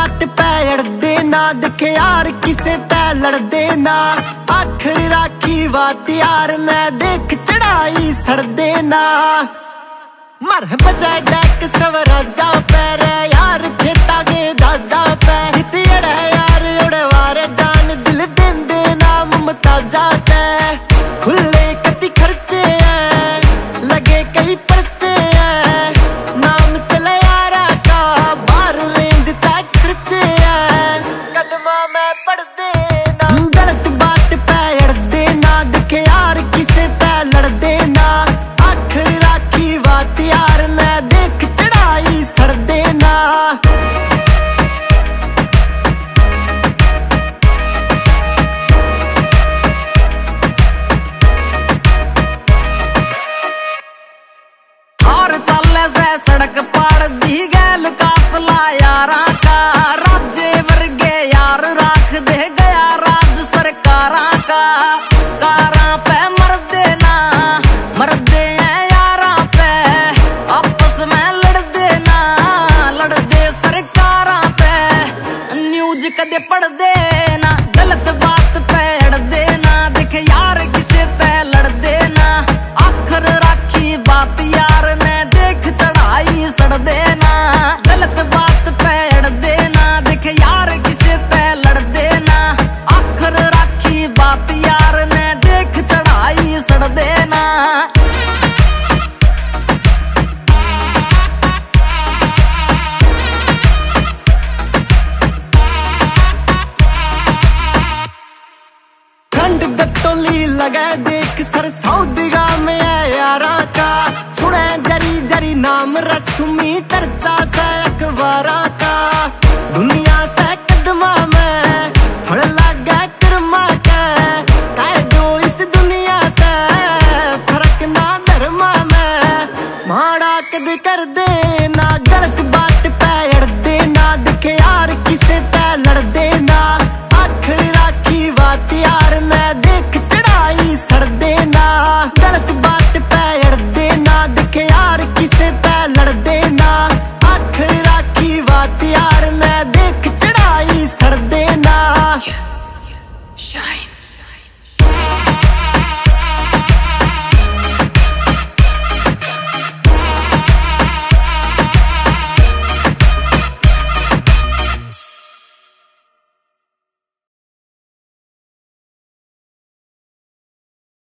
बात पे अड़दे ना, दिखे यार किसे ते लड़दे ना। आखिर राखी बात यार ने देख चढ़ाई सड़दे ना। मर बजा डैक स्वराजा पे रे यार खेता के जाजा पे। हितियड़ है यार उड़वारे जान दिल देंदे ना मुमताजा ते। खुले कति खर्चे हैं लगे कई पर्चे हैं, नाम चले यारा का बार रेंज तक खर्चे हैं। कदमा में पड़ देना गलत बात पे अड़दे ना, दिखे यार किसे ते लड़दे ना। आखिर राखी बात यार ने देख चढ़ाई सड़दे ना। और चले से सड़क पाड़ दी गैल काफला यारा का। राज्य वर्गे यार राख दे गया राज सरकारा का। कारा पे मर देना मर दे यारा पे, आपस में लड़ देना लड़ दे सरकारा पे। न्यूज कदे पढ़ देना गलत बात पे अड़ देना, दिख यार किसे ते लड़ देना। आखिर राखी बात यार ने देख चढ़ाई सड़ देना। गलत बात पे अड़ देना, दिख यार किसे ते लड़ देना। आखिर राखी बात यार ने देख चढ़ाई सड़ देना। ठंड दत्तोली लगे देख सर सऊदिगा में है यारा का। सुने जरी जरी नाम रस्मी चर्चा से